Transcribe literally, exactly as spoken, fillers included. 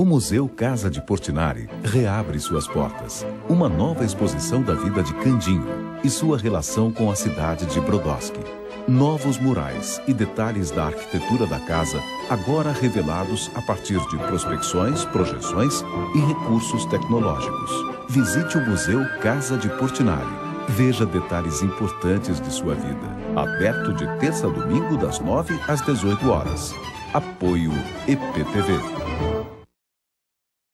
O Museu Casa de Portinari reabre suas portas. Uma nova exposição da vida de Candinho e sua relação com a cidade de Brodowski. Novos murais e detalhes da arquitetura da casa, agora revelados a partir de prospecções, projeções e recursos tecnológicos. Visite o Museu Casa de Portinari. Veja detalhes importantes de sua vida. Aberto de terça a domingo, das nove às dezoito horas. Apoio E P T V.